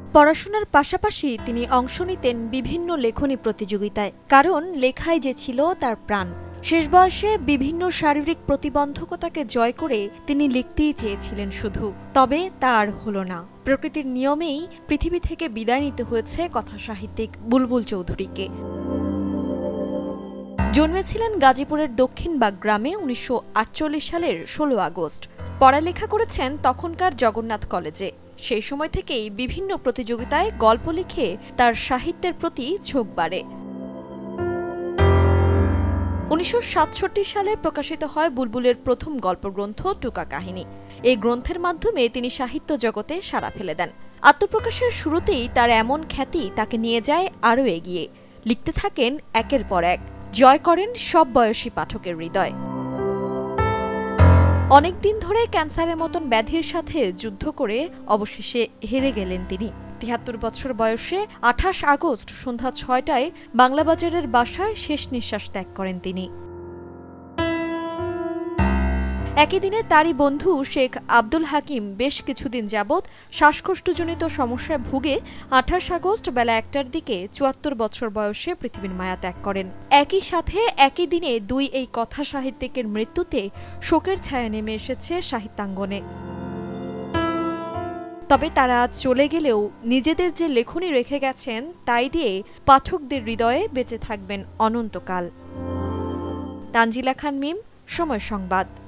পড়াশোনার পাশাপাশি তিনি অংশ নিতেন বিভিন্ন লেখনী প্রতিযোগিতায়, কারণ লেখাই যে ছিল তার প্রাণ। শেষ বয়সে বিভিন্ন শারীরিক প্রতিবন্ধকতাকে জয় করে তিনি লিখতেই চেয়েছিলেন শুধু, তবে তা আর হলো না। প্রকৃতির নিয়মেই পৃথিবী থেকে বিদায় নিতে হয়েছে কথাসাহিত্যিক বুলবুল চৌধুরীকে। জন্মেছিলেন গাজীপুরের দক্ষিণবাগ গ্রামে ১৯৪৮ সালের ১৬ আগস্ট। পড়ালেখা করেছেন তখনকার জগন্নাথ কলেজে। সেই সময় থেকেই বিভিন্ন প্রতিযোগিতায় গল্প লিখে তার সাহিত্যের প্রতি ঝোঁক বাড়ে। ১৯৬৭ সালে প্রকাশিত হয় বুলবুলের প্রথম গল্পগ্রন্থ টুকা কাহিনী। এই গ্রন্থের মাধ্যমে তিনি সাহিত্য জগতে সাড়া ফেলে দেন। আত্মপ্রকাশের শুরুতেই তার এমন খ্যাতি তাকে নিয়ে যায় আরও এগিয়ে। লিখতে থাকেন একের পর এক, জয় করেন সব বয়সী পাঠকের হৃদয়। অনেকদিন ধরে ক্যান্সারের মতন ব্যাধির সাথে যুদ্ধ করে অবশেষে হেরে গেলেন তিনি। ৭৩ বছর বয়সে ২৮ আগস্ট সন্ধ্যা ৬টায় বাংলাবাজারের বাসায় শেষ নিঃশ্বাস ত্যাগ করেন তিনি। একই দিনে তারই বন্ধু শেখ আব্দুল হাকিম বেশ কিছুদিন যাবৎ শ্বাসকষ্টজনিত সমস্যায় ভুগে ২৮ আগস্ট বেলা ১টার দিকে ৭৪ বছর বয়সে পৃথিবীর মায়া ত্যাগ করেন। একই সাথে একই দিনে দুই এই কথা সাহিত্যিকের মৃত্যুতে শোকের ছায়া নেমে এসেছে সাহিত্যাঙ্গনে। তবে তারা চলে গেলেও নিজেদের যে লেখনী রেখে গেছেন তাই দিয়ে পাঠকদের হৃদয়ে বেঁচে থাকবেন অনন্তকাল। তানজিলা খান মিম, সময় সংবাদ।